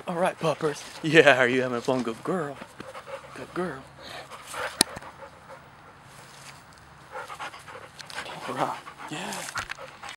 All right, Puppers. Yeah, are you having fun? Good girl. Good girl. All right. Yeah.